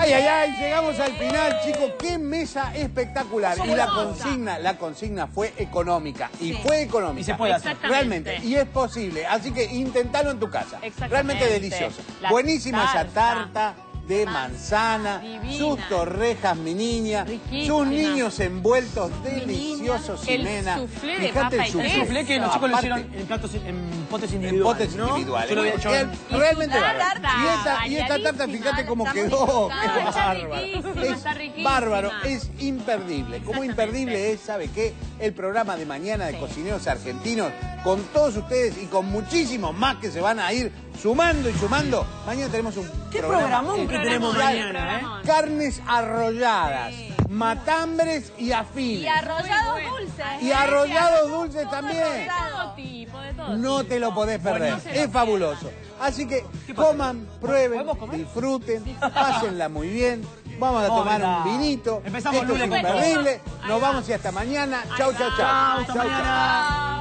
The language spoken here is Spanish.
Ay, ay, ay, llegamos al final, chicos. Qué mesa espectacular. Y la consigna fue económica. Y fue económica. Y se puede hacer. Realmente. Y es posible. Así que intentalo en tu casa. Realmente delicioso. Buenísima esa tarta de manzana, sus torrejas, mi niña, sus niños envueltos deliciosos, Ximena. El soufflé de Fíjate papa el y soufflé que los chicos lo hicieron en potes individuales. Potes individuales. Yo lo había hecho Realmente bárbaro. Y esta tarta, fíjate cómo quedó. Es bárbaro. Es bárbaro, es imperdible. Como imperdible es, ¿sabe qué? El programa de mañana de Cocineros Argentinos, con todos ustedes y con muchísimos más que se van a ir sumando y sumando. Mañana tenemos un programón que tenemos mañana, ¿eh? Carnes arrolladas, matambres y afines. Y arrollados dulces. Y arrollados dulces también. De todo tipo. No te lo podés perder. Es fabuloso. Así que coman, prueben, disfruten, pásenla muy bien. Vamos a tomar un vinito. Empezamos Esto es lunes con imperdible. Nos vamos y hasta mañana. Chau, chau, chau. Hasta mañana.